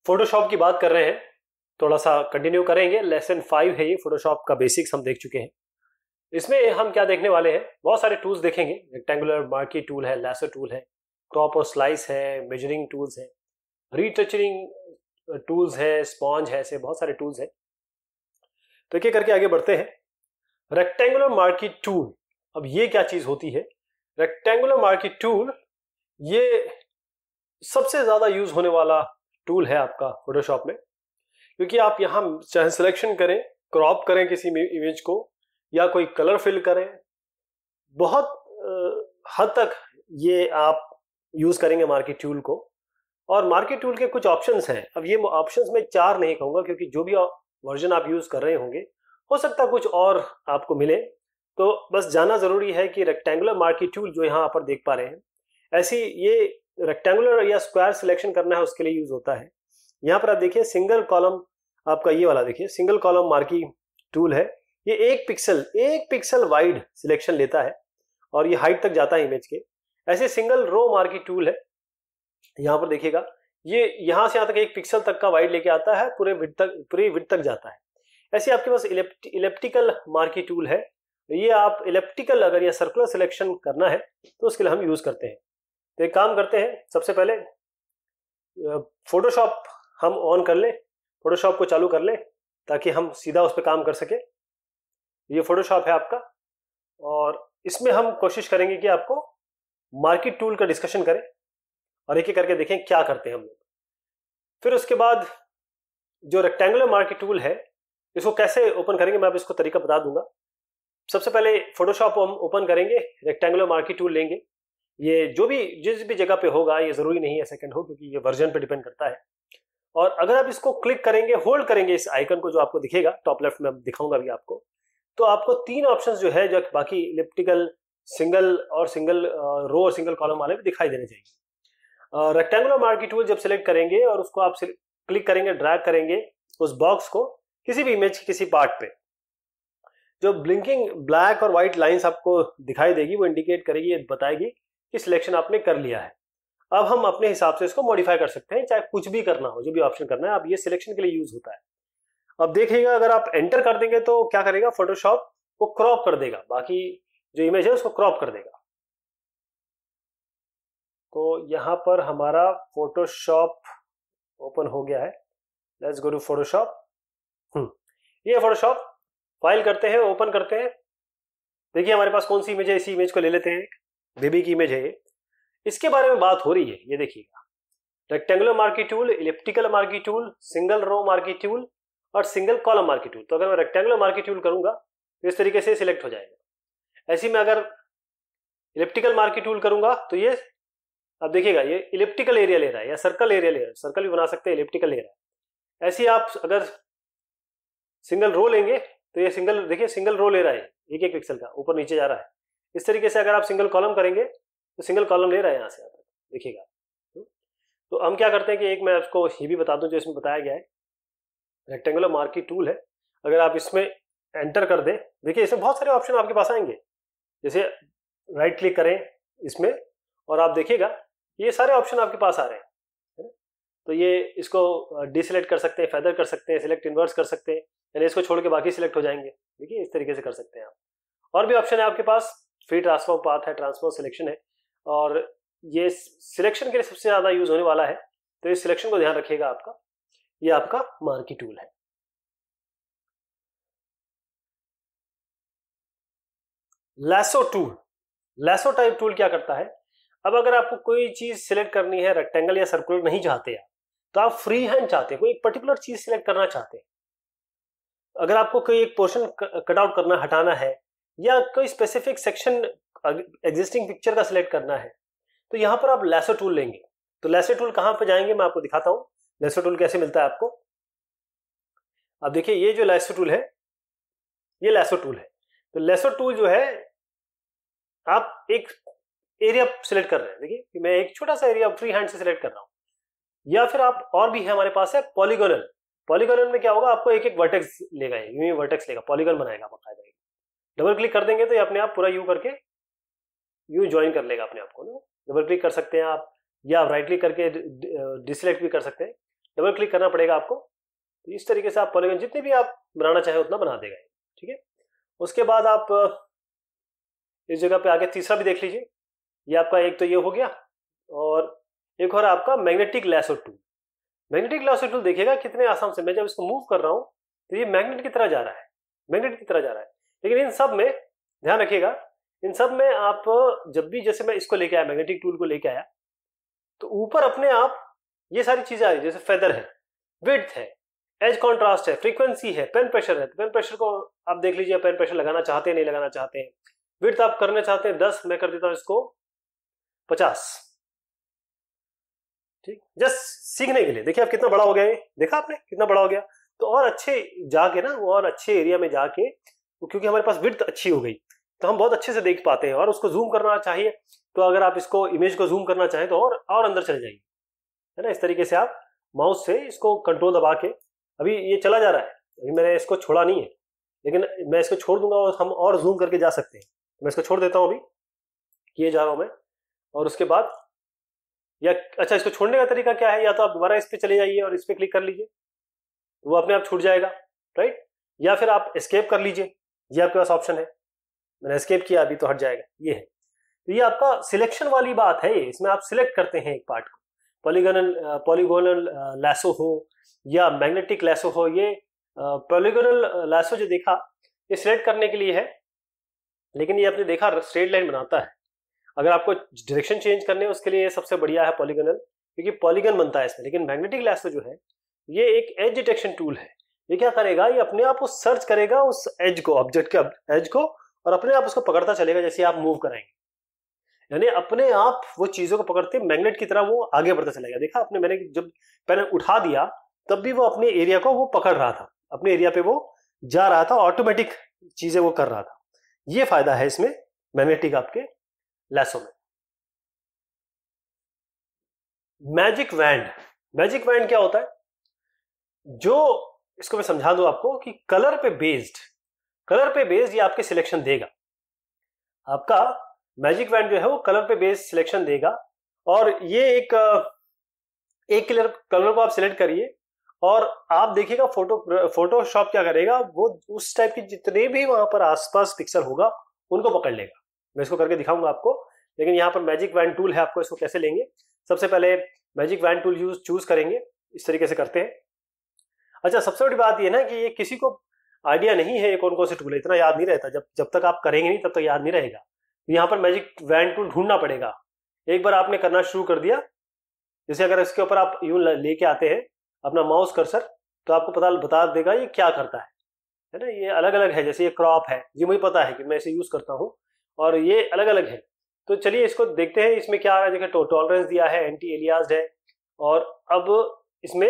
Photoshop की बात कर रहे हैं, थोड़ा सा कंटिन्यू करेंगे। लेसन 5 है ये, फोटोशॉप का बेसिक्स हम देख चुके हैं। इसमें हम क्या देखने वाले हैं, बहुत सारे टूल्स देखेंगे। रेक्टेंगुलर मार्की टूल है, लैसो टूल है, क्रॉप और स्लाइस है, मेजरिंग टूल्स है, रीटचरिंग टूल्स है, स्पॉन्ज है, ऐसे बहुत सारे टूल्स है। तो एक करके आगे बढ़ते हैं। रेक्टेंगुलर मार्की टूल, अब ये क्या चीज होती है? रेक्टेंगुलर मार्की टूल ये सबसे ज्यादा यूज होने वाला टूल है आपका फोटोशॉप में, क्योंकि आप यहां चाहे सिलेक्शन करें, क्रॉप करें किसी इमेज को, या कोई कलर फिल करें, बहुत हद तक ये आप यूज करेंगे मार्की टूल को। और मार्की टूल के कुछ ऑप्शंस हैं। अब ये ऑप्शंस मैं 4 नहीं कहूंगा, क्योंकि जो भी वर्जन आप यूज कर रहे होंगे हो सकता है कुछ और आपको मिले। तो बस जानना जरूरी है कि रेक्टेंगुलर मार्की टूल जो यहाँ पर देख पा रहे हैं, ऐसी ये रेक्टेंगुलर या स्क्वायर सिलेक्शन करना है उसके लिए यूज होता है। यहाँ पर आप देखिए सिंगल कॉलम, आपका ये वाला देखिए सिंगल कॉलम मार्की टूल है। ये एक पिक्सल वाइड सिलेक्शन लेता है और ये हाइट तक जाता है इमेज के। ऐसे सिंगल रो मार्की टूल है, यहाँ पर देखिएगा ये यहाँ से यहाँ तक 1 पिक्सल तक का वाइड लेके आता है, पूरी विड्थ तक जाता है। ऐसे आपके पास इलेप्टिकल मार्की टूल है। ये आप इलेप्टिकल अगर या सर्कुलर सिलेक्शन करना है तो उसके लिए हम यूज करते हैं। तो एक काम करते हैं, सबसे पहले फोटोशॉप हम ऑन कर लें, फोटोशॉप को चालू कर लें ताकि हम सीधा उस पर काम कर सके। ये फोटोशॉप है आपका, और इसमें हम कोशिश करेंगे कि आपको मार्की टूल का डिस्कशन करें और एक एक करके देखें क्या करते हैं हम लोग। फिर उसके बाद जो रेक्टेंगुलर मार्की टूल है इसको कैसे ओपन करेंगे, मैं अब इसको तरीका बता दूंगा। सबसे पहले फोटोशॉप हम ओपन करेंगे, रेक्टेंगुलर मार्की टूल लेंगे। ये जो भी जिस भी जगह पे होगा, ये जरूरी नहीं है सेकंड हो, क्योंकि ये वर्जन पे डिपेंड करता है। और अगर आप इसको क्लिक करेंगे, होल्ड करेंगे इस आइकन को जो आपको दिखेगा टॉप लेफ्ट में, दिखाऊंगा अभी आपको, तो आपको 3 ऑप्शंस जो है, जो बाकी इलिप्टिकल, सिंगल रो और सिंगल कॉलम वाले भी दिखाई देने चाहिए। रेक्टेंगुलर मार्की टूल जब सिलेक्ट करेंगे और उसको आप क्लिक करेंगे, ड्रैग करेंगे उस बॉक्स को किसी भी इमेज के किसी पार्ट पे, जो ब्लिंकिंग ब्लैक और व्हाइट लाइंस आपको दिखाई देगी वो इंडिकेट करेगी, ये बताएगी कि सिलेक्शन आपने कर लिया है। अब हम अपने हिसाब से इसको मॉडिफाई कर सकते हैं, चाहे कुछ भी करना हो, जो भी ऑप्शन करना है। अब ये सिलेक्शन के लिए यूज होता है। अब देखिएगा अगर आप एंटर कर देंगे तो क्या करेगा, फोटोशॉप को क्रॉप कर देगा, बाकी जो इमेज है उसको क्रॉप कर देगा। तो यहां पर हमारा फोटोशॉप ओपन हो गया है। Let's go to Photoshop. ये फोटोशॉप फाइल करते हैं, ओपन करते हैं। देखिए हमारे पास कौन सी इमेज है, इसी इमेज को ले लेते हैं, बेबी की इमेज है ये। इसके बारे में बात हो रही है, ये देखिएगा, rectangular marquee tool, elliptical marquee tool, single row marquee tool और सिंगल कॉलम मार्की टूल। तो अगर मैं रेक्टेंगुलर मार्की टूल करूंगा तो इस तरीके से सिलेक्ट हो जाएगा। ऐसे में अगर इलिप्टिकल मार्की टूल करूंगा तो ये, अब देखिएगा ये इलिप्टिकल एरिया ले रहा है या सर्कल एरिया ले रहा है, सर्कल भी बना सकते हैं, इलिप्टिकल ले रहा है। ऐसे ही आप अगर सिंगल रो लेंगे तो ये सिंगल, देखिए सिंगल रो ले रहा है, 1 पिक्सल का ऊपर नीचे जा रहा है। इस तरीके से अगर आप सिंगल कॉलम करेंगे तो सिंगल कॉलम ले रहा है यहाँ से, देखिएगा। तो हम क्या करते हैं कि एक मैं आपको ये भी बता दूं जो इसमें बताया गया है, रेक्टेंगुलर मार्की टूल है। अगर आप इसमें एंटर कर दें, देखिए इसमें बहुत सारे ऑप्शन आपके पास आएंगे। जैसे राइट क्लिक करें इसमें और आप देखिएगा ये सारे ऑप्शन आपके पास आ रहे हैं। तो ये इसको डिसेलेक्ट कर सकते हैं, फेदर कर सकते हैं, सिलेक्ट इनवर्स कर सकते हैं, यानी इसको छोड़ के बाकी सिलेक्ट हो जाएंगे। देखिए इस तरीके से कर सकते हैं आप। और भी ऑप्शन है आपके पास, फ्री ट्रांसफॉर्म पाथ है, ट्रांसफॉर्म सिलेक्शन है, और ये सिलेक्शन के लिए सबसे ज्यादा यूज होने वाला है। तो इस सिलेक्शन को ध्यान रखिएगा आपका, ये आपका मार्की टूल है। Lasso tool, lasso type tool क्या करता है, अब अगर आपको कोई चीज सिलेक्ट करनी है, रेक्टेंगल या सर्कुलर नहीं चाहते आप, तो आप फ्री हैंड चाहते हैं, कोई एक पर्टिकुलर चीज सिलेक्ट करना चाहते हैं, अगर आपको कोई एक पोर्शन कट आउट करना, हटाना है, या कोई स्पेसिफिक सेक्शन एग्जिस्टिंग पिक्चर का सिलेक्ट करना है, तो यहां पर आप लैसो टूल लेंगे। तो लैसो टूल कहां पे जाएंगे, मैं आपको दिखाता हूं लैसो टूल कैसे मिलता है आपको। अब देखिए ये जो लैसो टूल है, ये लैसो टूल है। तो लैसो टूल जो है, आप एक एरिया सिलेक्ट कर रहे हैं, देखिए कि मैं एक छोटा सा एरिया फ्री हैंड से सिलेक्ट कर रहा हूं, या फिर आप और भी है हमारे पास है पॉलीगोनल। पॉलीगोनल में क्या होगा, आपको एक एक वर्टेक्स लेगा, यूं ही वर्टेक्स लेगा, पॉलीगन बनाएगा बाकायदा। डबल क्लिक कर देंगे तो ये अपने आप पूरा यू करके यू ज्वाइन कर लेगा अपने आप को ना। डबल क्लिक कर सकते हैं आप, या आप राइट क्लिक करके डिसलेक्ट भी कर सकते हैं। डबल क्लिक करना पड़ेगा आपको। तो इस तरीके से आप पॉलीगन जितने भी आप बनाना चाहे उतना बना देगा, ठीक है। उसके बाद आप इस जगह पे आके तीसरा भी देख लीजिए। ये आपका एक तो ये हो गया, और एक और आपका magnetic lasso tool. Magnetic lasso tool देखिएगा कितने आसान से, मैं जब इसको मूव कर रहा हूं तो ये मैग्नेट की तरह जा रहा है, मैग्नेट की तरह जा रहा है। लेकिन इन सब में ध्यान रखिएगा, इन सब में आप जब भी, जैसे मैं इसको लेके आया, मैग्नेटिक टूल को लेके आया, तो ऊपर अपने आप ये सारी चीजें आ रही, जैसे फेदर है, विड्थ है, एज कॉन्ट्रास्ट है, फ्रीक्वेंसी है, पेन प्रेशर है। तो पेन प्रेशर को आप देख लीजिए, पेन प्रेशर लगाना चाहते हैं नहीं लगाना चाहते हैं। विड्थ आप करना चाहते हैं 10, मैं कर देता हूं इसको 50, ठीक, जस्ट सीखने के लिए। देखिए आप कितना बड़ा हो गया है, देखा आपने कितना बड़ा हो गया। तो और अच्छे जाके ना, वो और अच्छे एरिया में जाके, क्योंकि हमारे पास विड्थ अच्छी हो गई तो हम बहुत अच्छे से देख पाते हैं। और उसको जूम करना चाहिए तो अगर आप इसको इमेज को जूम करना चाहें तो और अंदर चले जाइए, है ना। इस तरीके से आप माउस से इसको कंट्रोल दबा के, अभी ये चला जा रहा है, अभी मैंने इसको छोड़ा नहीं है, लेकिन मैं इसको छोड़ दूंगा और हम और जूम करके जा सकते हैं। तो मैं इसको छोड़ देता हूं, अभी किए जा रहा हूं मैं। और उसके बाद या अच्छा, इसको छोड़ने का तरीका क्या है, या तो आप दोबारा इस पे चले जाइए और इस पे क्लिक कर लीजिए, तो वो अपने आप छूट जाएगा, राइट। या फिर आप एस्केप कर लीजिए, ये आपके पास ऑप्शन है। मैंने एस्केप किया, अभी तो हट जाएगा, ये है। तो ये आपका सिलेक्शन वाली बात है, इसमें आप सिलेक्ट करते हैं एक पार्ट को, पॉलीगोनल लैसो हो या मैग्नेटिक लैसो हो। ये पॉलीगोनल लैसो जो देखा, ये सिलेक्ट करने के लिए है, लेकिन ये आपने देखा स्ट्रेट लाइन बनाता है। अगर आपको डायरेक्शन चेंज करने है उसके लिए ये सबसे बढ़िया है पॉलीगोनल, क्योंकि पॉलीगन बनता है इसमें। लेकिन मैग्नेटिक लैसो जो है, ये एक एज डिटेक्शन टूल है। ये क्या करेगा, ये अपने आप उस सर्च करेगा उस एज को, ऑब्जेक्ट के एज को, और अपने आप उसको पकड़ता चलेगा जैसे आप मूव कराएंगे। यानी अपने आप वो चीजों को पकड़ते मैग्नेट की तरह वो आगे बढ़ता चलेगा। देखा आपने, मैंने जब पेन उठा दिया तब भी वो अपने एरिया को वो पकड़ रहा था, अपने एरिया पे वो जा रहा था, ऑटोमेटिक चीजें वो कर रहा था। ये फायदा है इसमें मैग्नेटिक आपके लैसो में। मैजिक वैंड, मैजिक वैंड क्या होता है, जो इसको मैं समझा दूं आपको कि कलर पे बेस्ड ये आपके सिलेक्शन देगा। आपका मैजिक वैंड जो है वो कलर पे बेस्ड सिलेक्शन देगा। और ये एक कलर को आप सिलेक्ट करिए और आप देखिएगा फोटोशॉप क्या करेगा, वो उस टाइप के जितने भी वहां पर आसपास पिक्सल होगा उनको पकड़ लेगा। मैं इसको करके दिखाऊंगा आपको, लेकिन यहाँ पर मैजिक वैंड टूल है, आपको इसको कैसे लेंगे। सबसे पहले मैजिक वैंड टूल चूज करेंगे, इस तरीके से करते हैं। अच्छा, सबसे बड़ी बात ये ना कि ये किसी को आइडिया नहीं है ये कौन कौन से टूल है, इतना याद नहीं रहता। जब तक आप करेंगे नहीं तब तक याद नहीं रहेगा। यहाँ पर मैजिक वैंड टूल ढूंढना पड़ेगा। एक बार आपने करना शुरू कर दिया, जैसे अगर इसके ऊपर आप यूं लेके आते हैं अपना माउस कर्सर, तो आपको बता देगा ये क्या करता है ना। ये अलग अलग है, जैसे ये क्रॉप है, ये मुझे पता है कि मैं इसे यूज करता हूँ, और ये अलग अलग है। तो चलिए इसको देखते हैं, इसमें क्या है। देखिए टॉलरेंस दिया है, एंटी एलियास्ड है, और अब इसमें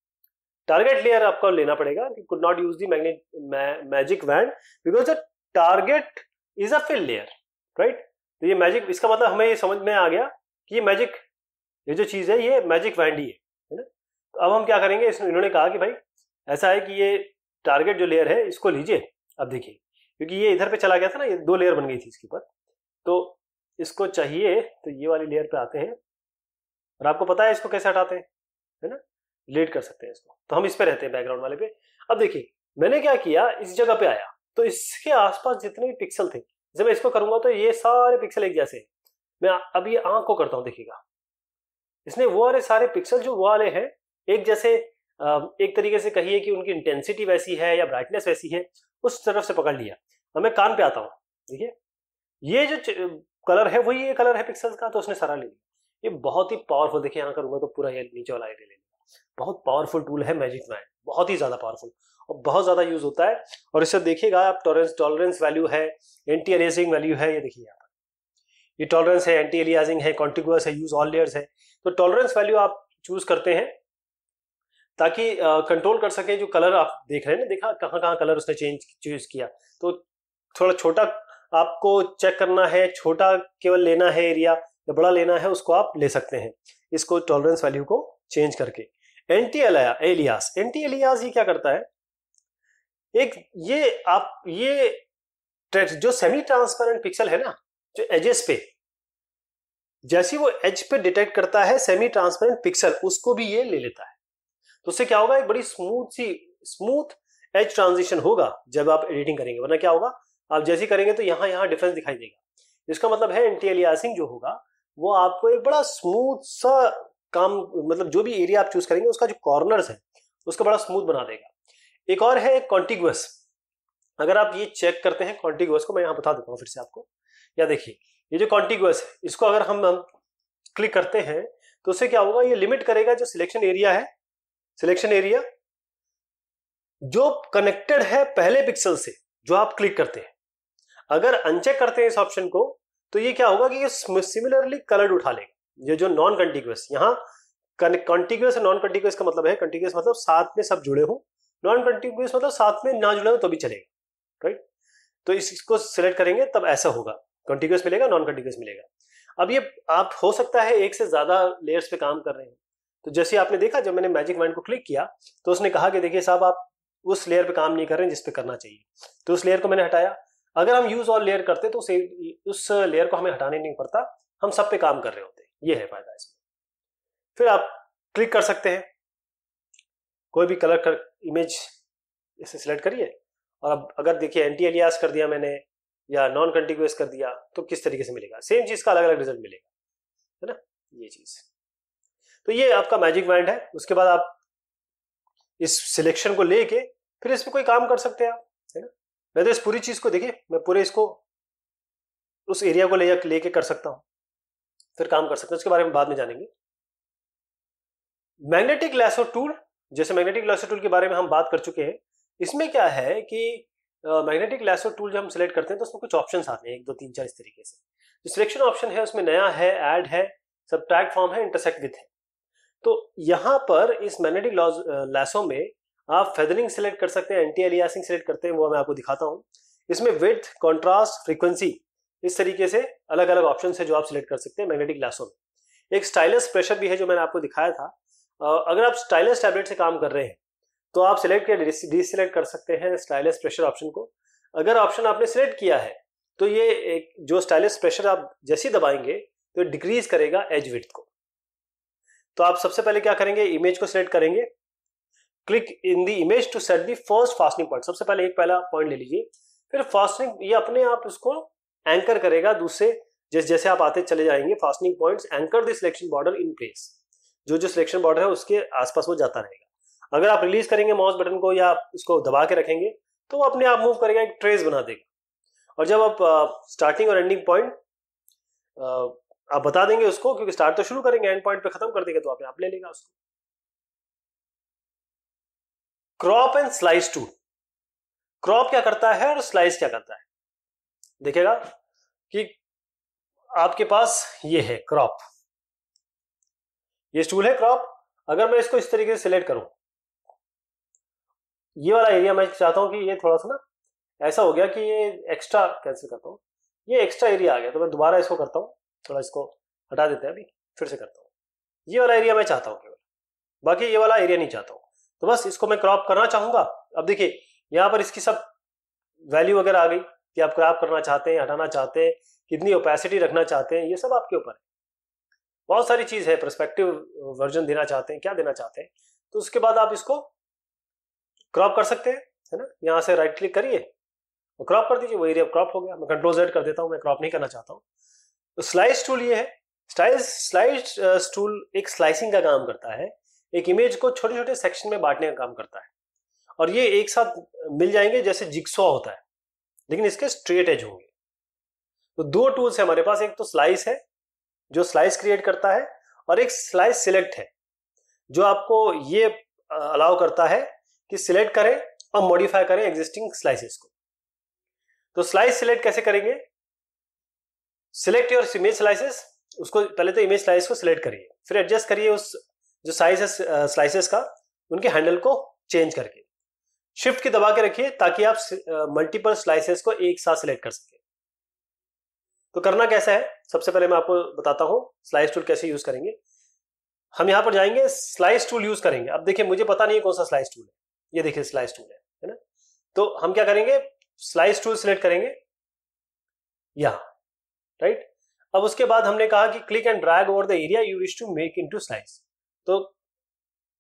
टारगेट लेयर आपको लेना पड़ेगा। Could not use the magic wand because the target is a fill layer, right. तो ये मैजिक, इसका मतलब हमें ये समझ में आ गया कि ये मैजिक, ये जो चीज है ये मैजिक वैंड ही है ना। तो अब हम क्या करेंगे, इन्होंने कहा कि भाई ऐसा है कि ये टारगेट जो लेयर है इसको लीजिए। अब देखिए, क्योंकि ये इधर पे चला गया था ना, ये 2 लेयर बन गई थी इसके ऊपर, तो इसको चाहिए तो ये वाली लेयर पे आते हैं, और आपको पता है इसको कैसे हटाते हैं, है ना, डिलीट कर सकते हैं इसको। तो हम इस पे रहते हैं, बैकग्राउंड वाले पे। अब देखिए मैंने क्या किया, इस जगह पे आया तो इसके आसपास जितने भी पिक्सल थे, जब मैं इसको करूंगा तो ये सारे पिक्सल एक जैसे। मैं अब ये आंख को करता हूं, देखिएगा इसने वो वाले सारे पिक्सल जो वो वाले हैं एक जैसे, एक तरीके से कहिए कि उनकी इंटेंसिटी वैसी है या ब्राइटनेस वैसी है, उस तरफ से पकड़ लिया। अब मैं कान पे आता हूं, देखिए ये जो कलर है वही ये कलर है पिक्सल्स का, तो उसने सारा ले लिया। ये बहुत ही पावरफुल, देखिए यहाँ करूंगा तो पूरा ये नीचे वाला एरिया ले लिया। बहुत पावरफुल टूल है मैजिक वैंड, बहुत ही ज्यादा पावरफुल और बहुत ज्यादा यूज होता है। और इससे देखिएगा आप टॉलरेंस वैल्यू है, एंटी एलियासिंग वैल्यू है, ये देखिए यहाँ पर ये टॉलरेंस है, एंटी एलियासिंग है, कॉन्टिगुअस है, यूज ऑल लेयर्स है। तो टॉलरेंस वैल्यू आप चूज करते हैं ताकि कंट्रोल कर सके जो कलर आप देख रहे हैं ना। देखा कहाँ कलर उसने चूज किया। तो थोड़ा छोटा आपको चेक करना है, छोटा केवल लेना है एरिया, या बड़ा लेना है उसको आप ले सकते हैं इसको टॉलरेंस वैल्यू को चेंज करके। एंटी एलियास ये क्या करता है, एक ये जो सेमी ट्रांसपेरेंट पिक्सल है ना, जो एजेस पे, जैसे वो एज पे डिटेक्ट करता है सेमी ट्रांसपेरेंट पिक्सल, उसको भी ये ले लेता है। तो उससे क्या होगा, एक बड़ी स्मूथ एज ट्रांजिशन होगा जब आप एडिटिंग करेंगे। वरना क्या होगा, आप जैसे करेंगे तो यहाँ डिफरेंस दिखाई देगा। इसका मतलब है एंटी एलियासिंग जो होगा वो आपको एक बड़ा स्मूथ सा काम, मतलब जो भी एरिया आप चूज करेंगे उसका जो कॉर्नर्स है उसका बड़ा स्मूथ बना देगा। एक और है कॉन्टिग्युअस। अगर आप ये चेक करते हैं कॉन्टिग्युअस को, मैं यहाँ बता देता हूँ फिर से आपको। या देखिए ये जो कॉन्टिग्युअस है इसको अगर हम क्लिक करते हैं तो उससे क्या होगा, ये लिमिट करेगा जो सिलेक्शन एरिया है, सिलेक्शन एरिया जो कनेक्टेड है पहले पिक्सल से जो आप क्लिक करते हैं। अगर अनचेक करते हैं इस ऑप्शन को तो ये क्या होगा कि ये सिमिलरली कलर्ड उठा लेगा। ये जो नॉन कंटिग्युअस, यहाँ कॉन्टिग्युअस और नॉन कंटिग्युअस का मतलब है, कंटिग्युअस मतलब साथ में सब जुड़े हो, नॉन कंटिग्युअस मतलब साथ में ना जुड़े हो तो भी चलेगा, राइट। तो इसको सिलेक्ट करेंगे तब ऐसा होगा, कॉन्टिग्युअस मिलेगा, नॉन कंटिग्युअस मिलेगा। अब ये आप हो सकता है एक से ज्यादा लेयर्स पे काम कर रहे हैं, तो जैसे आपने देखा जब मैंने मैजिक वॉइड को क्लिक किया तो उसने कहा कि देखिए साहब आप उस लेयर पे काम नहीं कर रहे हैं जिस पे करना चाहिए, तो उस लेयर को मैंने हटाया। अगर हम यूज ऑल लेयर करते तो उस लेयर को हमें हटाने नहीं पड़ता, हम सब पे काम कर रहे होते। ये है फायदा इसमें। फिर आप क्लिक कर सकते हैं, कोई भी कलर कर इमेज इसे सिलेक्ट करिए, और अब अगर देखिए एंटी एलियास कर दिया मैंने या नॉन कंटिग्युअस कर दिया तो किस तरीके से मिलेगा, सेम चीज का अलग अलग रिजल्ट मिलेगा, है ना, ये चीज। तो ये आपका मैजिक वॉइड है। उसके बाद आप इस सिलेक्शन को लेके फिर इस पे कोई काम कर सकते हैं आप, है ना। मैं तो इस पूरी चीज को देखिए, मैं पूरे इसको उस एरिया को लेके कर सकता हूं, फिर काम कर सकते हैं, उसके बारे में बाद में जानेंगे। मैग्नेटिक लैसो टूल, जैसे मैग्नेटिक लैसो टूल के बारे में हम बात कर चुके हैं। इसमें क्या है कि मैग्नेटिक लैसो टूल जब हम सिलेक्ट करते हैं तो उसमें कुछ ऑप्शंस आते हैं, 1 2 3 4 इस तरीके से। जो सिलेक्शन ऑप्शन है उसमें नया है, ऐड है, सबट्रैक्ट फ्रॉम है, इंटरसेक्ट विथ है। तो यहां पर इस मैग्नेटिक लैसो में आप फेदरिंग सिलेक्ट कर सकते हैं, एंटी एलियासिंग सिलेक्ट करते हैं, वो मैं आपको दिखाता हूं। इसमें विड्थ, कॉन्ट्रास्ट, फ्रीक्वेंसी, इस तरीके से अलग अलग ऑप्शन है जो आप सिलेक्ट कर सकते हैं मैग्नेटिक लैसो में। एक स्टाइलस प्रेशर भी है जो मैंने आपको दिखाया था। अगर आप स्टाइलस टैबलेट से काम कर रहे हैं तो आप सिलेक्ट या डिसिलेक्ट कर सकते हैं स्टाइलस प्रेशर ऑप्शन को। अगर ऑप्शन आपने सिलेक्ट किया है तो ये एक जो स्टाइलस प्रेशर आप जैसे ही दबाएंगे तो डिक्रीज करेगा एज विड्थ को। तो आप सबसे पहले क्या करेंगे, इमेज को सिलेक्ट करेंगे, click in the image to set the first fastening point. सबसे पहले एक पहला पॉइंट ले लीजिए, फिर फास्टनिंग ये अपने आप इसको एंकर करेगा दूसरे, जैसे आप आते चले जाएंगे fastening points anchor the selection border in place. जो सिलेक्शन बॉर्डर है उसके आसपास वो जाता रहेगा। अगर आप रिलीज करेंगे माउस बटन को या उसको दबा के रखेंगे तो वो अपने आप मूव करेगा, एक ट्रेस बना देगा। और जब आप स्टार्टिंग और एंडिंग पॉइंट आप बता देंगे उसको, क्योंकि स्टार्ट तो शुरू करेंगे, एंड पॉइंट पे खत्म कर देंगे तो अपने आप ले लेगा उसको। Crop and slice tool, crop क्या करता है और स्लाइस क्या करता है। देखिएगा कि आपके पास ये है क्रॉप, ये टूल है क्रॉप। अगर मैं इसको इस तरीके से सिलेक्ट करूं, ये वाला एरिया मैं चाहता हूं कि ये थोड़ा सा ना ऐसा हो गया कि ये एक्स्ट्रा, कैंसिल करता हूं, ये एक्स्ट्रा एरिया आ गया, तो मैं दोबारा इसको करता हूं, थोड़ा इसको हटा देते हैं, अभी फिर से करता हूं। ये वाला एरिया मैं चाहता हूं केवल, बाकी ये वाला एरिया नहीं चाहता हूं। तो बस इसको मैं क्रॉप करना चाहूंगा। अब देखिए यहां पर इसकी सब वैल्यू वगैरह आ गई कि आप क्रॉप करना चाहते हैं, हटाना चाहते हैं, कितनी ओपेसिटी रखना चाहते हैं, ये सब आपके ऊपर है। बहुत सारी चीज है, पर्सपेक्टिव वर्जन देना चाहते हैं, क्या देना चाहते हैं, तो उसके बाद आप इसको क्रॉप कर सकते हैं, है ना। यहां से राइट क्लिक करिए और क्रॉप कर दीजिए, वो एरिया क्रॉप हो गया। मैं कंट्रोल Z कर देता हूं, मैं क्रॉप नहीं करना चाहता हूं। तो स्लाइस टूल ये है, स्लाइस टूल एक स्लाइसिंग का काम करता है, एक इमेज को छोटे छोटे सेक्शन में बांटने का काम करता है, और ये एक साथ मिल जाएंगे जैसे जिक्सॉ होता है, लेकिन इसके स्ट्रेट एज होंगे। तो 2 टूल्स है हमारे पास, एक तो स्लाइस है जो स्लाइस क्रिएट करता है, और एक स्लाइस सिलेक्ट है जो आपको ये अलाउ करता है कि सिलेक्ट करें और मॉडिफाई करें एग्जिस्टिंग स्लाइसेस को। तो स्लाइस सिलेक्ट कैसे करेंगे, सिलेक्ट योर इमेज स्लाइसेस, उसको पहले तो इमेज स्लाइस को सिलेक्ट करिए, फिर एडजस्ट करिए उस जो साइज है स्लाइसेस का, उनके हैंडल को चेंज करके शिफ्ट की दबा के रखिए ताकि आप मल्टीपल स्लाइसेस को एक साथ सिलेक्ट कर सके। तो करना कैसा है, सबसे पहले मैं आपको बताता हूं स्लाइस टूल कैसे यूज करेंगे। हम यहां पर जाएंगे, स्लाइस टूल यूज करेंगे। अब देखिए मुझे पता नहीं है कौन सा स्लाइस टूल है, ये देखिए स्लाइस टूल है ना। तो हम क्या करेंगे, स्लाइस टूल सिलेक्ट करेंगे यहां, राइट। अब उसके बाद हमने कहा कि click and drag over the area you wish to make into slice. तो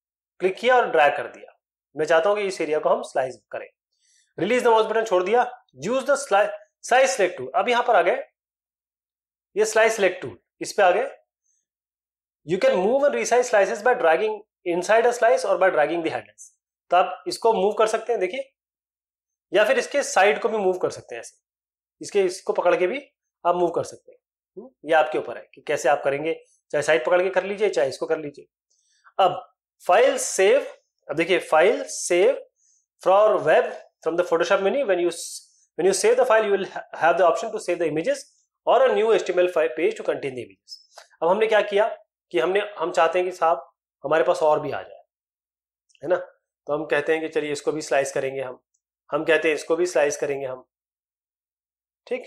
क्लिक किया और ड्रैग कर दिया। मैं चाहता हूं कि इस एरिया को हम स्लाइस करें। रिलीज द माउस बटन छोड़ दिया, use the slice select tool. अब यहां पर आ गए, ये स्लाइस सिलेक्ट टूल, इस पे आ गए। You can move and resize slices by dragging inside a slice और बाय ड्रैगिंग द हैंडल्स। तो आप इसको मूव कर सकते हैं, देखिए, या फिर इसके साइड को भी मूव कर सकते हैं ऐसे, इसको पकड़ के भी आप मूव कर सकते हैं। ये आपके ऊपर है कि कैसे आप करेंगे, चाहे साइड पकड़ के कर लीजिए, चाहे इसको कर लीजिए। अब फाइल सेव, अब देखिए file save for web from the Photoshop menu. when you save the file you will have the option to save the images or a new HTML page to contain the images। अब हमने क्या किया कि हम चाहते हैं कि साहब हमारे पास और भी आ जाए, है ना। तो हम कहते हैं कि चलिए इसको भी स्लाइस करेंगे, हम कहते हैं इसको भी स्लाइस करेंगे हम, ठीक,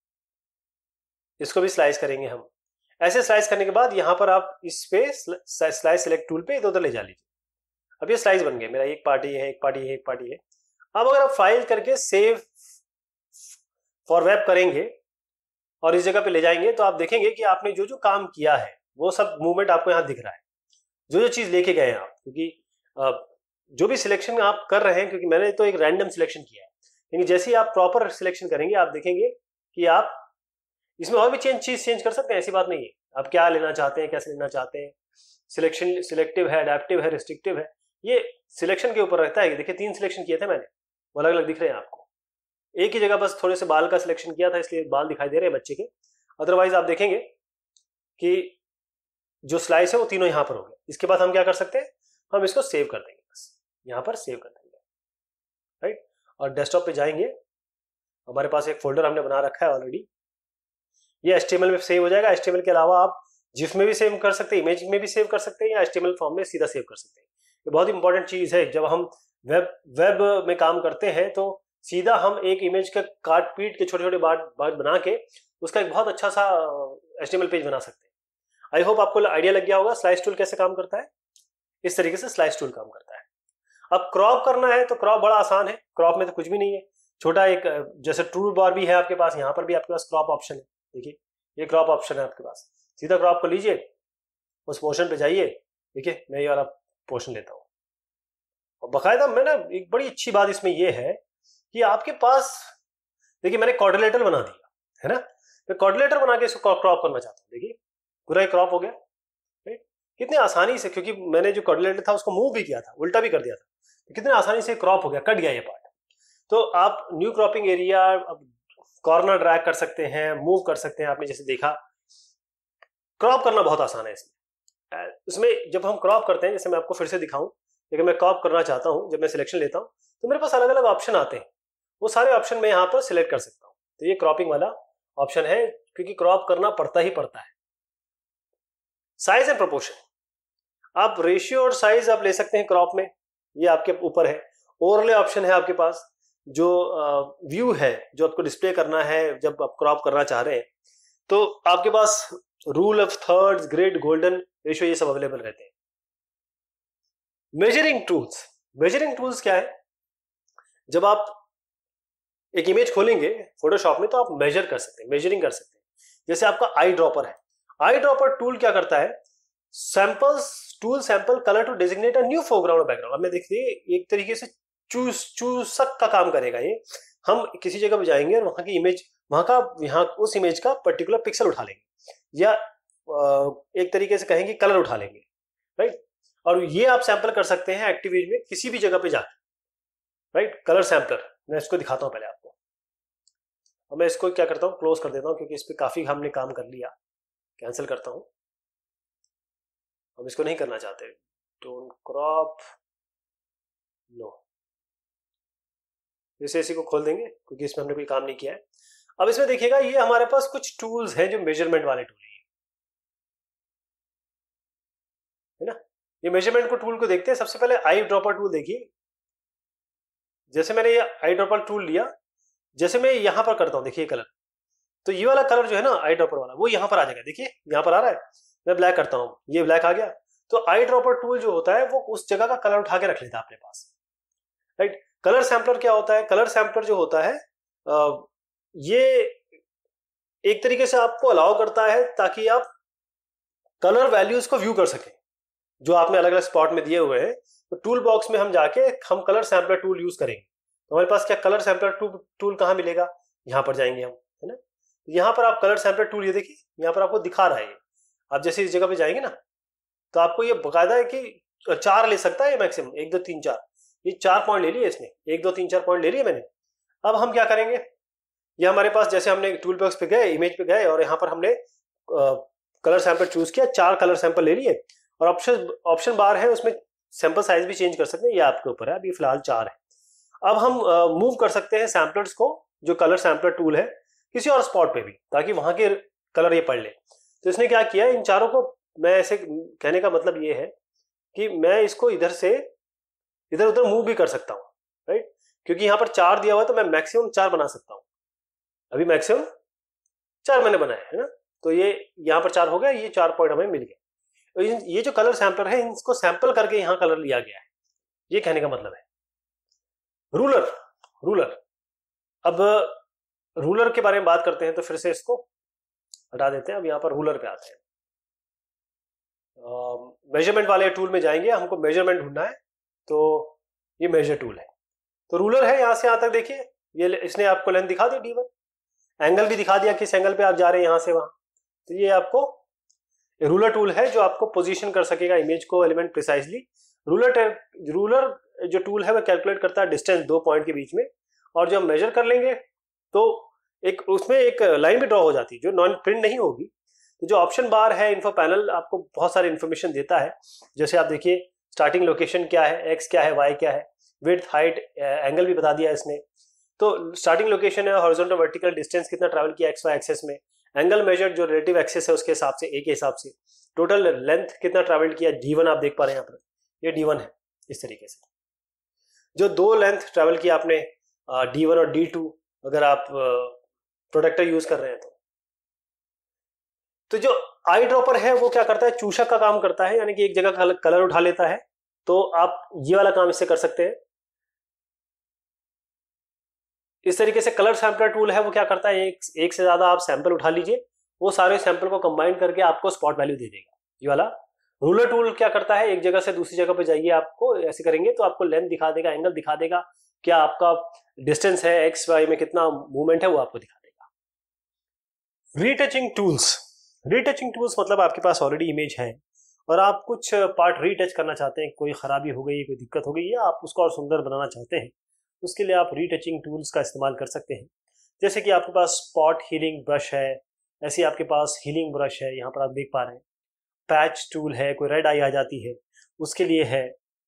इसको भी स्लाइस करेंगे हम। ऐसे स्लाइस करने के बाद यहां पर आप इस पे स्लाइस सिलेक्ट टूल पे इधर उधर ले जा लीजिए। अब ये स्लाइस बन गए, मेरा एक पार्टी है, एक पार्टी है, एक पार्टी है। अब अगर आप फाइल करके सेव फॉर वेब करेंगे और इस जगह पे ले जाएंगे तो आप देखेंगे कि आपने जो जो काम किया है वो सब मूवमेंट आपको यहाँ दिख रहा है, जो जो चीज लेके गए हैं आप। क्योंकि जो भी सिलेक्शन आप कर रहे हैं, क्योंकि मैंने तो एक रैंडम सिलेक्शन किया है, लेकिन जैसे ही आप प्रॉपर सिलेक्शन करेंगे आप देखेंगे कि आप इसमें और भी चीज चेंज कर सकते हैं, ऐसी बात नहीं है। आप क्या लेना चाहते हैं, कैसे लेना चाहते हैं, सिलेक्शन सिलेक्टिव है, अडेप्टिव है, रिस्ट्रिक्टिव है, ये सिलेक्शन के ऊपर रहता है। देखिए 3 सिलेक्शन किए थे मैंने, वो अलग अलग दिख रहे हैं आपको। एक ही जगह बस थोड़े से बाल का सिलेक्शन किया था इसलिए बाल दिखाई दे रहे हैं बच्चे के, अदरवाइज आप देखेंगे कि जो स्लाइस है वो तीनों यहां पर हो गए। इसके बाद हम क्या कर सकते हैं, हम इसको सेव कर देंगे, बस यहां पर सेव कर देंगे, राइट। और डेस्कटॉप पे जाएंगे, हमारे पास एक फोल्डर हमने बना रखा है ऑलरेडी, ये HTML में सेव हो जाएगा। HTML के अलावा आप जिफ में भी सेव कर सकते हैं, इमेज में भी सेव कर सकते हैं, या HTML फॉर्म में सीधा सेव कर सकते हैं। ये बहुत इंपॉर्टेंट चीज है। जब हम वेब में काम करते हैं तो सीधा हम एक इमेज का काट पीट के छोटे छोटे बात बना के उसका एक बहुत अच्छा सा HTML पेज बना सकते हैं। आई होप आपको आइडिया लग गया होगा स्लाइस टूल कैसे काम करता है। इस तरीके से स्लाइस टूल काम करता है। अब क्रॉप करना है तो क्रॉप बड़ा आसान है, क्रॉप में तो कुछ भी नहीं है, छोटा एक जैसे टूल बार भी है आपके पास, यहाँ पर भी आपके पास क्रॉप ऑप्शन है। देखिए ये क्रॉप ऑप्शन है आपके पास, सीधा क्रॉप को लीजिए, उस पोर्शन पे जाइए। देखिए मैं ये वाला पोर्शन लेता हूँ, और बाकायदा मैं ना एक बड़ी अच्छी बात इसमें ये है कि आपके पास, देखिए मैंने क्वाड्रिलेटरल बना दिया है ना, मैं क्वाड्रिलेटरल बना के इसको क्रॉप करना चाहता हूँ। देखिए पूरा क्रॉप हो गया, राइट, कितने आसानी से, क्योंकि मैंने जो क्वाड्रिलेटरल था उसको मूव भी किया था, उल्टा भी कर दिया था, तो कितने आसानी से क्रॉप हो गया, कट गया ये पार्ट। तो आप new cropping area, corner drag कर सकते हैं, मूव कर सकते हैं। आपने जैसे देखा क्रॉप करना बहुत आसान है इसमें जब हम क्रॉप करते हैं, जैसे मैं आपको फिर से दिखाऊं, लेकिन मैं क्रॉप करना चाहता हूं, जब मैं सिलेक्शन लेता हूं तो मेरे पास अलग अलग ऑप्शन आते हैं, वो सारे ऑप्शन मैं यहाँ पर सिलेक्ट कर सकता हूँ। तो ये क्रॉपिंग वाला ऑप्शन है, क्योंकि क्रॉप करना पड़ता ही पड़ता है। साइज एंड प्रोपोर्शन, आप रेशियो और साइज आप ले सकते हैं क्रॉप में, ये आपके ऊपर है। ओवरले ऑप्शन है आपके पास, जो व्यू है जो आपको डिस्प्ले करना है जब आप क्रॉप करना चाह रहे हैं, तो आपके पास rule of thirds, grid, golden ratio, ये सब अवेलेबल रहते हैं। मेजरिंग टूल्स, मेजरिंग टूल्स क्या है, जब आप एक इमेज खोलेंगे फोटोशॉप में तो आप मेजर कर सकते हैं, मेजरिंग कर सकते हैं। जैसे आपका आई ड्रॉपर है, आई ड्रॉपर टूल क्या करता है, samples tool sample colour to designate a new foreground background. अब मैं देखिए एक तरीके से चूसक का काम करेगा ये। हम किसी जगह पे जाएंगे और वहां की इमेज, यहाँ उस इमेज का पर्टिकुलर पिक्सल उठा लेंगे, या एक तरीके से कहेंगे कलर उठा लेंगे, राइट। और ये आप सैंपल कर सकते हैं एक्टिविज में किसी भी जगह पे जाकर, राइट। कलर सैंपलर, मैं इसको दिखाता हूं पहले आपको, और मैं इसको क्या करता हूं, क्लोज कर देता हूं, क्योंकि इस पर काफी हमने काम कर लिया। कैंसिल करता हूं, हम इसको नहीं करना चाहते। डोंट क्रॉप, नो, जैसे इसी को खोल देंगे क्योंकि इसमें हमने कोई काम नहीं किया है। अब इसमें देखिएगा ये हमारे पास कुछ टूल्स हैं जो मेजरमेंट वाले टूल है ना। ये मेजरमेंट को टूल को देखते हैं। सबसे पहले आई ड्रॉपर टूल देखिए, जैसे मैंने ये आई ड्रॉपर टूल लिया, जैसे मैं यहां पर करता हूं, देखिए कलर, तो ये वाला कलर जो है ना आई ड्रॉपर वाला, वो यहां पर आ जाएगा। देखिए यहां पर आ रहा है, मैं ब्लैक करता हूं, ये ब्लैक आ गया। तो आई ड्रॉपर टूल जो होता है वो उस जगह का कलर उठा के रख लेता है अपने पास, राइट। कलर सैंपलर क्या होता है, कलर सैंपलर जो होता है ये एक तरीके से आपको अलाउ करता है ताकि आप कलर वैल्यूज को व्यू कर सकें, जो आपने अलग अलग स्पॉट में दिए हुए हैं तो टूल बॉक्स में हम जाके हम कलर सैम्पलर टूल यूज करेंगे। तो हमारे पास क्या कलर सैम्पलर टूल कहाँ मिलेगा, यहाँ पर जाएंगे हम, है ना। यहाँ पर आप कलर सैम्पलर टूल, ये देखिए यहाँ पर आपको दिखा रहा है ये। आप जैसे इस जगह पे जाएंगे ना तो आपको ये बकायदा है कि 4 ले सकता है ये मैक्सिमम, 1 2 3 4, ये 4 पॉइंट ले लिए इसने, 1 2 3 4 पॉइंट ले लिए मैंने। अब हम क्या करेंगे, ये हमारे पास जैसे हमने टूल बॉक्स पे गए, इमेज पे गए और यहाँ पर हमने कलर सैंपल चूज किया, 4 कलर सैंपल ले लिए और ऑप्शन बार है उसमें सैंपल साइज भी चेंज कर सकते हैं, ये आपके ऊपर है। अभी फिलहाल 4 है। अब हम मूव कर सकते हैं सैंपलर्स को, जो कलर सैंपलर टूल है, किसी और स्पॉट पे भी, ताकि वहां के कलर ये पढ़ ले। तो इसने क्या किया, इन चारों को, मैं ऐसे कहने का मतलब ये है कि मैं इसको इधर से इधर उधर मूव भी कर सकता हूँ, राइट। क्योंकि यहाँ पर 4 दिया हुआ है तो मैं मैक्सिमम 4 बना सकता हूँ। अभी मैक्सिमम 4 मैंने बनाया है ना, तो ये यहाँ पर 4 हो गया, ये 4 पॉइंट हमें मिल गए। तो ये जो कलर सैंपलर है, इसको सैंपल करके यहाँ कलर लिया गया है, ये कहने का मतलब है। रूलर रूलर अब रूलर के बारे में बात करते हैं, तो फिर से इसको हटा देते हैं। अब यहाँ पर रूलर पे आते हैं। मेजरमेंट वाले टूल में जाएंगे, हमको मेजरमेंट ढूंढना है, तो ये मेजर टूल है। तो रूलर है, यहाँ से यहाँ तक देखिए, ये इसने आपको लेंथ दिखा दी D1, एंगल भी दिखा दिया किस एंगल पे आप जा रहे हैं यहाँ से वहां। तो ये आपको रूलर टूल है जो आपको पोजीशन कर सकेगा इमेज को, एलिमेंट प्रिसाइजली। रूलर जो टूल है वो कैलकुलेट करता है डिस्टेंस 2 पॉइंट के बीच में, और जब मेजर कर लेंगे तो एक उसमें एक लाइन भी ड्रॉ हो जाती है जो नॉन प्रिंट नहीं होगी। तो जो ऑप्शन बार है, इन्फो पैनल आपको बहुत सारी इन्फॉर्मेशन देता है। जैसे आप देखिए, स्टार्टिंग लोकेशन क्या है, एक्स क्या है, वाई क्या है, विड्थ, हाइट, एंगल भी बता दिया इसने। तो स्टार्टिंग लोकेशन है, हॉरिजॉन्टल वर्टिकल डिस्टेंस कितना ट्रैवल किया एक्स वाई एक्सेस में, एंगल मेजर जो रिलेटिव एक्सेस है उसके हिसाब से, ए के हिसाब से, टोटल लेंथ कितना ट्रैवल किया, D1 आप देख पा रहे हैं यहाँ पर, ये D1 है। इस तरीके से जो 2 लेंथ ट्रैवल किया आपने, D1 और D2, अगर आप प्रोटेक्टर यूज कर रहे हैं तो जो आई ड्रॉपर है वो क्या करता है, चूषक का काम करता है, यानी कि एक जगह कलर उठा लेता है। तो आप ये वाला काम इससे कर सकते हैं। इस तरीके से कलर सैंपलर टूल है वो क्या करता है, एक से ज्यादा आप सैंपल उठा लीजिए, वो सारे सैंपल को कंबाइन करके आपको स्पॉट वैल्यू दे देगा। ये वाला रूलर टूल क्या करता है, एक जगह से दूसरी जगह पे जाइए, आपको ऐसे करेंगे तो आपको लेंथ दिखा देगा, एंगल दिखा देगा, क्या आपका डिस्टेंस है एक्स वाई में, कितना मूवमेंट है, वो आपको दिखा देगा। रीटचिंग टूल्स मतलब आपके पास ऑलरेडी इमेज है और आप कुछ पार्ट रीटच करना चाहते हैं, कोई खराबी हो गई, कोई दिक्कत हो गई, या आप उसको और सुंदर बनाना चाहते हैं, उसके लिए आप रीटचिंग टूल्स का इस्तेमाल कर सकते हैं। जैसे कि आपके पास स्पॉट हीलिंग ब्रश है, ऐसे आपके पास हीलिंग ब्रश है, यहाँ पर आप देख पा रहे हैं। पैच टूल है, कोई रेड आई आ जाती है उसके लिए है।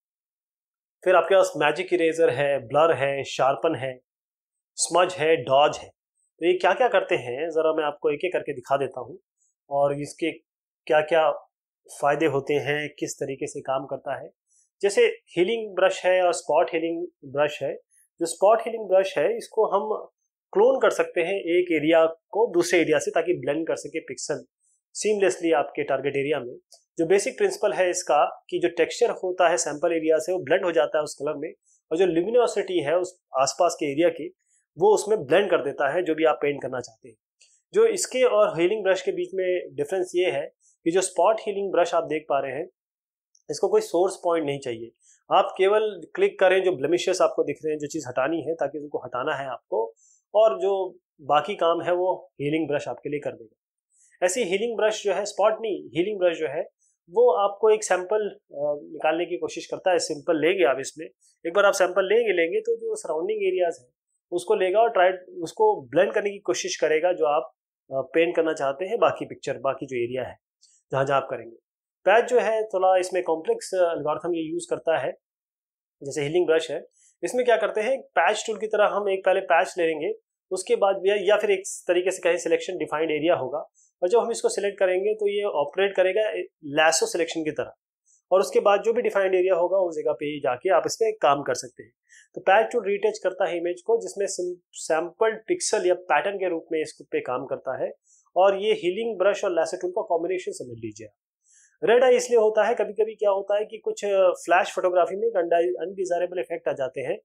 फिर आपके पास मैजिक इरेजर है, ब्लर है, शार्पन है, स्मज है, डॉज है। तो ये क्या क्या करते हैं जरा मैं आपको एक एक करके दिखा देता हूँ, और इसके क्या क्या फायदे होते हैं, किस तरीके से काम करता है। जैसे हीलिंग ब्रश है और स्पॉट हीलिंग ब्रश है। जो स्पॉट हीलिंग ब्रश है इसको हम क्लोन कर सकते हैं एक एरिया को दूसरे एरिया से, ताकि ब्लेंड कर सके पिक्सल सीमलेसली आपके टारगेट एरिया में। जो बेसिक प्रिंसिपल है इसका कि जो टेक्सचर होता है सैंपल एरिया से वो ब्लेंड हो जाता है उस कलर में, और जो ल्यूमिनोसिटी है उस आसपास के एरिया की वो उसमें ब्लेंड कर देता है जो भी आप पेंट करना चाहते हैं। जो इसके और हीलिंग ब्रश के बीच में डिफरेंस ये है कि जो स्पॉट हीलिंग ब्रश आप देख पा रहे हैं, इसको कोई सोर्स पॉइंट नहीं चाहिए। आप केवल क्लिक करें, जो ब्लेमिशेस आपको दिख रहे हैं, जो चीज़ हटानी है ताकि उनको हटाना है आपको, और जो बाकी काम है वो हीलिंग ब्रश आपके लिए कर देगा। ऐसी हीलिंग ब्रश जो है, स्पॉट नहीं, हीलिंग ब्रश जो है वो आपको एक सैंपल निकालने की कोशिश करता है। सिंपल लेंगे आप, इसमें एक बार आप सैंपल लेंगे तो जो सराउंडिंग एरियाज है उसको लेगा और उसको ब्लेंड करने की कोशिश करेगा जो आप पेंट करना चाहते हैं, बाकी पिक्चर, बाकी जो एरिया है जहाँ जहाँ आप करेंगे। पैच जो है थोड़ा इसमें कॉम्प्लेक्स एल्गोरिथम ये यूज करता है। जैसे हीलिंग ब्रश है, इसमें क्या करते हैं, पैच टूल की तरह हम एक पहले पैच ले लेंगे, उसके बाद या फिर एक तरीके से कहें सिलेक्शन डिफाइंड एरिया होगा, और जब हम इसको सिलेक्ट करेंगे तो ये ऑपरेट करेगा लैसो सिलेक्शन की तरह, और उसके बाद जो भी डिफाइंड एरिया होगा उस जगह पे जाके आप इस पर काम कर सकते हैं। तो पैच टूल रीटच करता है इमेज को, जिसमें सैंपल पिक्सल या पैटर्न के रूप में इस पे काम करता है। और ये हीलिंग ब्रश और लैसो टूल का कॉम्बिनेशन समझ लीजिए। रेड आई इसलिए होता है, कभी कभी क्या होता है कि कुछ फ्लैश फोटोग्राफी में अनडिजायरेबल इफेक्ट आ जाते हैं,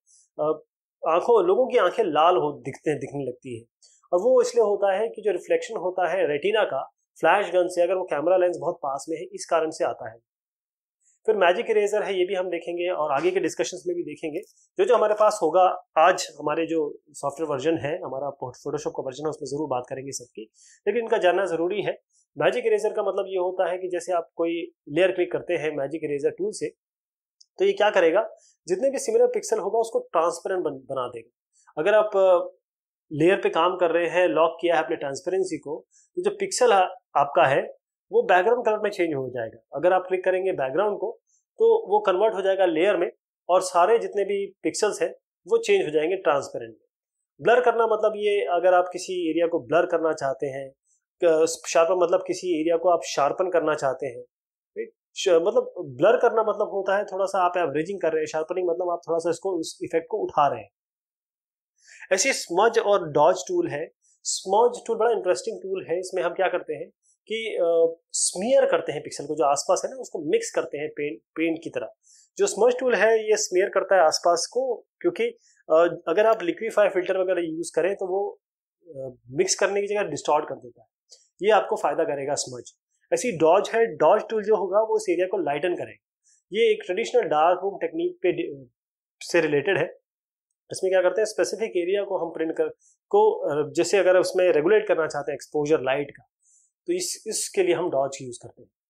लोगों की आंखें लाल दिखने लगती है, और वो इसलिए होता है कि जो रिफ्लेक्शन होता है रेटिना का फ्लैश गन से, अगर वो कैमरा लेंस बहुत पास में है, इस कारण से आता है। फिर मैजिक इरेजर है, ये भी हम देखेंगे और आगे के डिस्कशंस में भी देखेंगे। जो जो हमारे पास होगा आज, हमारे जो सॉफ्टवेयर वर्जन है, हमारा फोटोशॉप का वर्जन है, उसमें जरूर बात करेंगे सबकी, लेकिन इनका जानना जरूरी है। मैजिक इरेजर का मतलब ये होता है कि जैसे आप कोई लेयर क्लिक करते हैं मैजिक इरेजर टूल से, तो ये क्या करेगा, जितने भी सिमिलर पिक्सल होगा उसको ट्रांसपेरेंट बना देगा। अगर आप लेयर पे काम कर रहे हैं, लॉक किया है अपने ट्रांसपेरेंसी को, तो जो पिक्सल आपका है वो बैकग्राउंड कलर में चेंज हो जाएगा। अगर आप क्लिक करेंगे बैकग्राउंड को तो वो कन्वर्ट हो जाएगा लेयर में, और सारे जितने भी पिक्सल्स हैं वो चेंज हो जाएंगे ट्रांसपेरेंट में। ब्लर करना मतलब ये, अगर आप किसी एरिया को ब्लर करना चाहते हैं, शार्पन मतलब किसी एरिया को आप शार्पन करना चाहते हैं, मतलब ब्लर करना मतलब होता है थोड़ा सा आप एवरेजिंग कर रहे हैं, शार्पनिंग मतलब आप थोड़ा सा इसको, इस इफेक्ट को उठा रहे हैं। ऐसे स्मज और डॉज टूल है। स्मज टूल बड़ा इंटरेस्टिंग टूल है। इसमें हम क्या करते हैं कि स्मीयर करते हैं पिक्सल को, जो आसपास है ना उसको मिक्स करते हैं पेंट की तरह। जो स्मज टूल है ये स्मीयर करता है आसपास को, क्योंकि अगर आप लिक्विफाई फिल्टर वगैरह यूज करें तो वो मिक्स करने की जगह डिस्टॉर्ट कर देता है। ये आपको फायदा करेगा स्मज। ऐसी डॉज है, डॉज टूल जो होगा वो उस एरिया को लाइटन करेगा। ये एक ट्रेडिशनल डार्क रूम टेक्निक पे से रिलेटेड है। इसमें क्या करते हैं, स्पेसिफिक एरिया को हम प्रिंट जैसे अगर उसमें रेगुलेट करना चाहते हैं एक्सपोजर लाइट का, तो इसके लिए हम डॉज यूज करते हैं।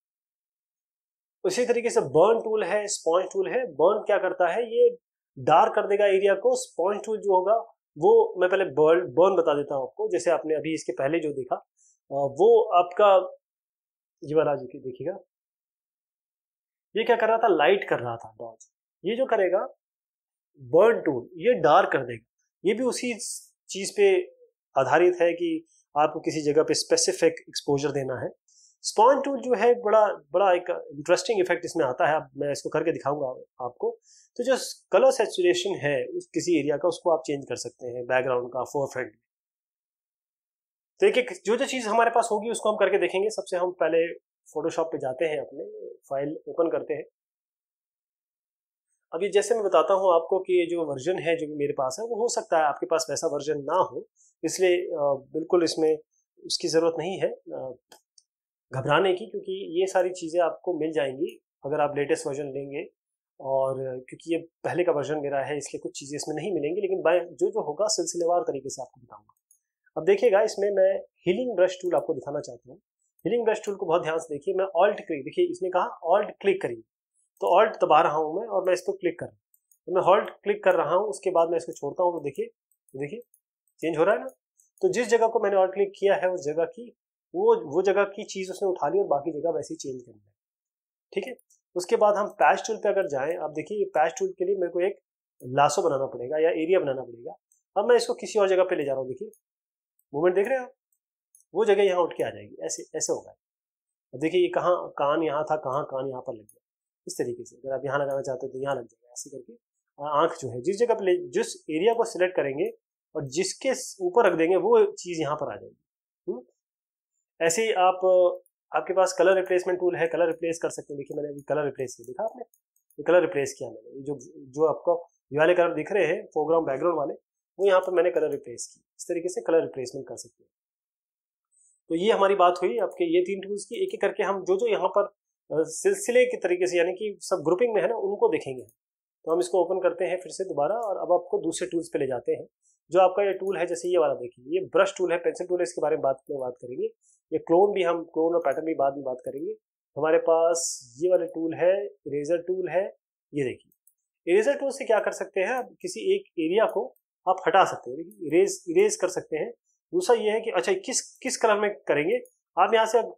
उसी तरीके से बर्न टूल है, स्पॉन्ज टूल है। बर्न क्या करता है, ये डार्क कर देगा एरिया को। स्पॉन्ज टूल जो होगा वो, मैं पहले बर्न बता देता हूँ आपको। जैसे आपने अभी इसके पहले जो देखा वो आपका ये वाला जो देखिएगा, ये क्या कर रहा था, लाइट कर रहा था डॉज। ये जो करेगा बर्न टूल, ये डार्क कर देगा। ये भी उसी चीज पे आधारित है कि आपको किसी जगह पे स्पेसिफिक एक्सपोजर देना है। स्पॉन्ज टूल जो है बड़ा बड़ा एक इंटरेस्टिंग इफेक्ट इसमें आता है। अब मैं इसको करके दिखाऊंगा आपको। तो जो कलर सैचुरेशन है उस किसी एरिया का, उसको आप चेंज कर सकते हैं बैकग्राउंड का, फोरफ्रंट में। तो एक जो जो चीज हमारे पास होगी उसको हम करके देखेंगे। सबसे हम पहले फोटोशॉप पे जाते हैं, अपने फाइल ओपन करते हैं। अभी जैसे मैं बताता हूँ आपको कि ये जो वर्जन है जो मेरे पास है, वो हो सकता है आपके पास वैसा वर्जन ना हो, इसलिए बिल्कुल इसमें उसकी ज़रूरत नहीं है घबराने की, क्योंकि ये सारी चीज़ें आपको मिल जाएंगी अगर आप लेटेस्ट वर्जन लेंगे। और क्योंकि ये पहले का वर्जन मेरा है इसलिए कुछ चीज़ें इसमें नहीं मिलेंगी, लेकिन जो जो होगा सिलसिलेवार तरीके से आपको बताऊंगा। अब देखिएगा, इसमें मैं हीलिंग ब्रश टूल आपको दिखाना चाहता हूँ। हीलिंग ब्रश टूल को बहुत ध्यान से देखिए। मैं ऑल्ट क्लिक, देखिए इसने कहा ऑल्ट क्लिक करिए, तो ऑल्ट दबा रहा हूँ मैं और मैं इस पर क्लिक कर रहा हूँ। तो मैं ऑल्ट क्लिक कर रहा हूँ, उसके बाद मैं इसको छोड़ता हूँ, तो देखिए चेंज हो रहा है ना। तो जिस जगह को मैंने ऑल्ट क्लिक किया है उस जगह की वो जगह की चीज़ उसने उठा ली और बाकी जगह वैसे ही चेंज कर दी। ठीक है। उसके बाद हम पैच टूल पे अगर जाएं, आप देखिए ये पैच टूल के लिए मेरे को एक लासो बनाना पड़ेगा या एरिया बनाना पड़ेगा। अब मैं इसको किसी और जगह पे ले जा रहा हूँ, देखिए मूवमेंट देख रहे हो, वो जगह यहाँ उठ के आ जाएगी, ऐसे ऐसे होगा। अब देखिए ये कहाँ कान यहाँ था, कहाँ कान यहाँ पर लग गया। इस तरीके से अगर आप यहाँ लगाना चाहते हो तो यहाँ लग जाएगा, ऐसे करके आंख जो है जिस जगह पे जिस एरिया को सिलेक्ट करेंगे और जिसके ऊपर रख देंगे वो चीज़ यहाँ पर आ जाएगी। ऐसे ही आपके पास कलर रिप्लेसमेंट टूल है, कलर रिप्लेस कर सकते हैं। देखिए मैंने अभी कलर रिप्लेस किया, देखा आपने, ये कलर रिप्लेस किया मैंने। जो आपको ये वाले कलर दिख रहे हैं फोरग्राउंड बैकग्राउंड वाले, वो यहाँ पर मैंने कलर रिप्लेस की। इस तरीके से कलर रिप्लेसमेंट कर सकते हैं। तो ये हमारी बात हुई आपके ये 3 टूल्स की। एक एक करके हम जो जो यहाँ पर सिलसिले के तरीके से, यानी कि सब ग्रुपिंग में है ना, उनको देखेंगे। तो हम इसको ओपन करते हैं फिर से दोबारा, और अब आपको दूसरे टूल्स पे ले जाते हैं। जो आपका ये टूल है, जैसे ये वाला देखिए, ये ब्रश टूल है, पेंसिल टूल है, इसके बारे में बात करेंगे। ये क्लोन और पैटर्न भी बाद में बात करेंगे। हमारे पास ये वाले टूल है, इरेजर टूल है। ये देखिए इरेजर टूल से क्या कर सकते हैं, आप किसी एक एरिया को आप हटा सकते हैं, देखिए इरेज कर सकते हैं। दूसरा ये है कि अच्छा किस कलर में करेंगे, आप यहाँ से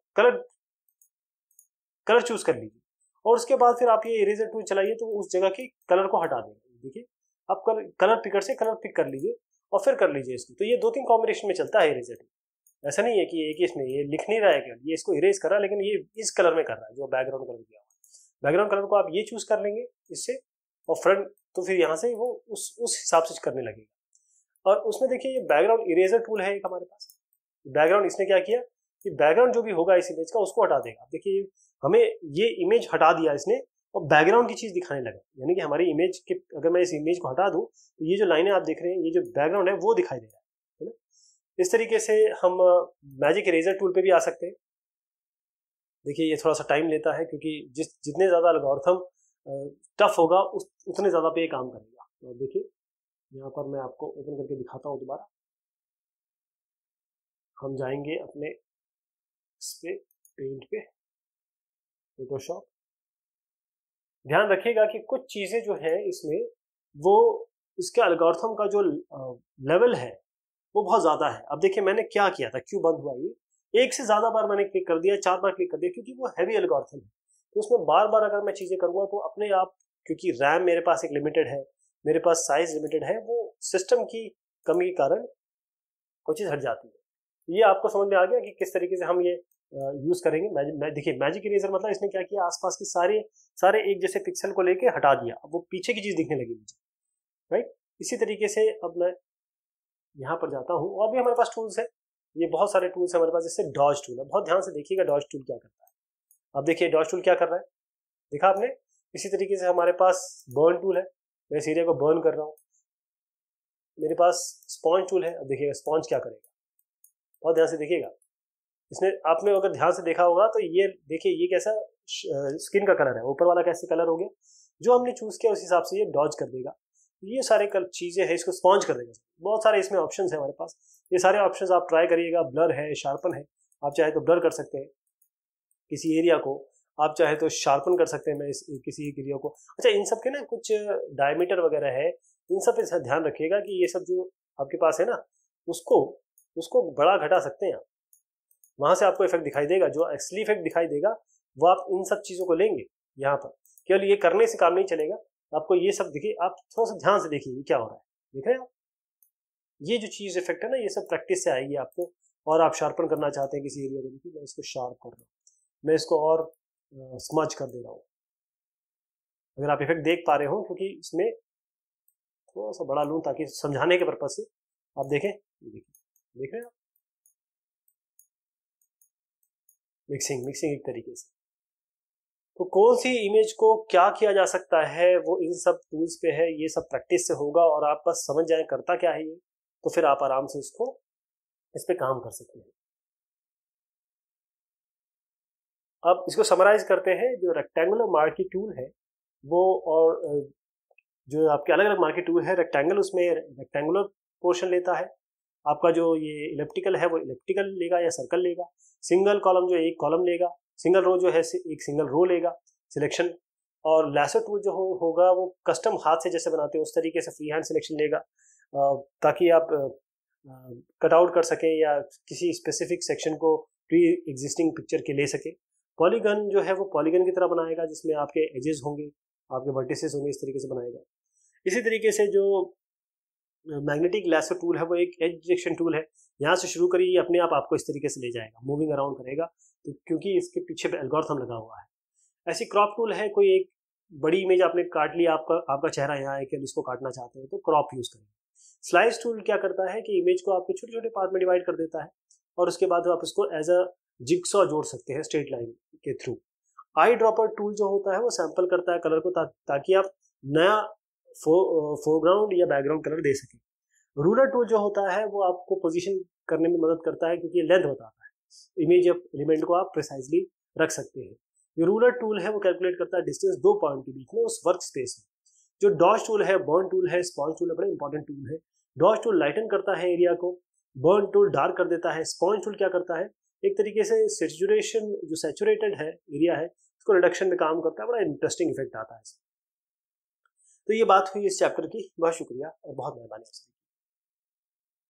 कलर चूज कर लीजिए और उसके बाद फिर आप ये इरेजर टूल चलाइए तो उस जगह के कलर को हटा देंगे। देखिए आप कलर पिकर से कलर पिक कर लीजिए और फिर कर लीजिए इसको। तो ये 2-3 कॉम्बिनेशन में चलता है इरेजर टूल। ऐसा नहीं है कि एक ही इसमें ये लिख नहीं रहा है कि ये इसको इरेज कर रहा है, लेकिन ये इस कलर में कर रहा है जो बैकग्राउंड कलर दिया हुआ है। बैकग्राउंड कलर को आप ये चूज कर लेंगे इससे, और फ्रंट तो फिर यहाँ से वो उस हिसाब से करने लगेगा। और उसमें देखिए ये बैकग्राउंड इरेजर टूल है एक हमारे पास। बैकग्राउंड इसने क्या किया कि बैकग्राउंड जो भी होगा इस इमेज का उसको हटा देगा। देखिए हमें ये इमेज हटा दिया इसने और बैकग्राउंड की चीज दिखाने लगा, यानी कि हमारी इमेज के, अगर मैं इस इमेज को हटा दूं तो ये जो लाइनें आप देख रहे हैं, ये जो बैकग्राउंड है वो दिखाई दे रहा है ना। इस तरीके से हम मैजिक इरेजर टूल पे भी आ सकते हैं। देखिए ये थोड़ा सा टाइम लेता है, क्योंकि जितने ज़्यादा एल्गोरिथम टफ होगा उतने ज़्यादा पे ये काम करेगा। तो देखिए यहाँ पर मैं आपको ओपन करके दिखाता हूँ दोबारा। हम जाएंगे अपने इस पे पेंट पे, फोटोशॉप। ध्यान रखिएगा कि कुछ चीज़ें जो है इसमें वो इसके एल्गोरिथम का जो लेवल है वो बहुत ज़्यादा है। अब देखिए मैंने क्या किया था, क्यों बंद हुआ ये, एक से ज़्यादा बार मैंने क्लिक कर दिया, 4 बार क्लिक कर दिया, क्योंकि वो हैवी एल्गोरिथम है। तो उसमें बार बार अगर मैं चीज़ें करूँगा तो अपने आप, क्योंकि रैम मेरे पास एक लिमिटेड है, मेरे पास साइज लिमिटेड है, वो सिस्टम की कमी के कारण कोई चीज़ हट जाती है। ये आपको समझ में आ गया कि किस तरीके से हम ये यूज़ करेंगे। देखिए मैजिक इरेजर मतलब इसने क्या किया, आसपास की सारे एक जैसे पिक्सल को लेके हटा दिया, अब वो पीछे की चीज़ दिखने लगी मुझे, राइट। इसी तरीके से अब मैं यहाँ पर जाता हूँ और भी हमारे पास टूल्स है, ये बहुत सारे टूल्स है हमारे पास। जैसे डॉज टूल है, बहुत ध्यान से देखिएगा डॉज टूल क्या करता है। अब देखिए डॉज टूल क्या कर रहा है, देखा आपने। इसी तरीके से हमारे पास बर्न टूल है, मैं इस एरिया को बर्न कर रहा हूँ। मेरे पास स्पॉन्ज टूल है, अब देखिएगा स्पॉन्ज क्या करेगा, बहुत ध्यान से देखिएगा। इसने आपने अगर ध्यान से देखा होगा तो ये देखिए ये कैसा स्किन का कलर है, ऊपर वाला कैसे कलर हो गया, जो हमने चूज किया उस हिसाब से ये डॉज कर देगा। ये सारे चीजें हैं, इसको स्पॉन्ज कर देगा। बहुत सारे इसमें ऑप्शंस है हमारे पास, ये सारे ऑप्शंस आप ट्राई करिएगा। ब्लर है, शार्पन है, आप चाहे तो ब्लर कर सकते हैं किसी एरिया को, आप चाहे तो शार्पन कर सकते हैं मैं किसी एक एरिया को। अच्छा इन सब के ना कुछ डायमीटर वगैरह है, इन सब पे ध्यान रखिएगा कि ये सब जो आपके पास है ना उसको बड़ा घटा सकते हैं आप, वहां से आपको इफेक्ट दिखाई देगा, जो असली इफेक्ट दिखाई देगा वो आप इन सब चीजों को लेंगे। यहाँ पर केवल ये करने से काम नहीं चलेगा, आपको ये सब देखिए, आप थोड़ा सा ध्यान से देखिए क्या हो रहा है, देख रहे हैं आप। ये जो चीज इफेक्ट है ना, ये सब प्रैक्टिस से आएगी आपको। और आप शार्पन करना चाहते हैं किसी एरिया को, देखिए मैं इसको शार्प कर रहा हूँ, मैं इसको और स्मज कर दे रहा हूँ, अगर आप इफेक्ट देख पा रहे हो, क्योंकि इसमें थोड़ा सा बड़ा लूँ ताकि समझाने के पर्पज से आप देखें। देख रहे हैं आप, मिक्सिंग एक तरीके से। तो कौन सी इमेज को क्या किया जा सकता है वो इन सब टूल्स पे है, ये सब प्रैक्टिस से होगा, और आप बस समझ जाए करता क्या है ये, तो फिर आप आराम से इस पे काम कर सकते हैं। अब इसको समराइज करते हैं। जो रेक्टेंगुलर मार्की टूल है वो, और जो आपके अलग अलग मार्की टूल है, रेक्टेंगल उसमें रेक्टेंगुलर पोर्शन लेता है, आपका जो ये इलेप्टिकल है वो इलेप्टिकल लेगा या सर्कल लेगा, सिंगल कॉलम जो एक कॉलम लेगा, सिंगल रो जो है एक सिंगल रो लेगा सिलेक्शन, और लैसो टूल जो होगा वो कस्टम हाथ से जैसे बनाते हैं उस तरीके से फ्री हैंड सिलेक्शन लेगा, ताकि आप कट आउट कर सकें या किसी स्पेसिफिक सेक्शन को प्री एग्जिस्टिंग पिक्चर के ले सके। पॉलीगन जो है वो पॉलीगन की तरह बनाएगा, जिसमें आपके एजेस होंगे, आपके वर्टिसेस होंगे, इस तरीके से बनाएगा। इसी तरीके से जो मैग्नेटिक लैसो टूल है वो एक एज डिटेक्शन टूल है, यहाँ से शुरू करिए, अपने आप आपको इस तरीके से ले जाएगा, मूविंग अराउंड करेगा, तो क्योंकि इसके पीछे एल्गोरिथम लगा हुआ है। ऐसी क्रॉप टूल है, कोई एक बड़ी इमेज आपने काट लिया, आपका चेहरा यहाँ है कि इसको काटना चाहते हैं तो क्रॉप यूज करेंगे। स्लाइस टूल क्या करता है कि इमेज को आपके छोटे छोटे पार्ट में डिवाइड कर देता है, और उसके बाद आप इसको एज अ जिगसॉ जोड़ सकते हैं स्ट्रेट लाइन के थ्रू। आई ड्रॉपर टूल जो होता है वो सैंपल करता है कलर को, ताकि आप नया फोरग्राउंड या बैकग्राउंड कलर दे सकें। रूलर टूल जो होता है वो आपको पोजीशन करने में मदद करता है, क्योंकि लेंथ बताता है, इमेज या एलिमेंट को आप प्रिसाइजली रख सकते हैं। जो रूलर टूल है वो कैलकुलेट करता है डिस्टेंस दो पॉइंट के बीच में उस वर्क स्पेस में। जो डॉज टूल है, बर्न टूल है, स्पॉन्ज टूल है, बड़ा इंपॉर्टेंट टूल है। डॉज टूल लाइटन करता है एरिया को, बर्न टूल डार्क कर देता है, स्पॉन्ज टूल क्या करता है, एक तरीके से सैचुरेशन, जो सैचुरेटेड है एरिया है उसको रिडक्शन में काम करता है, बड़ा इंटरेस्टिंग इफेक्ट आता है। तो ये बात हुई इस चैप्टर की, बहुत शुक्रिया और बहुत मेहरबानी।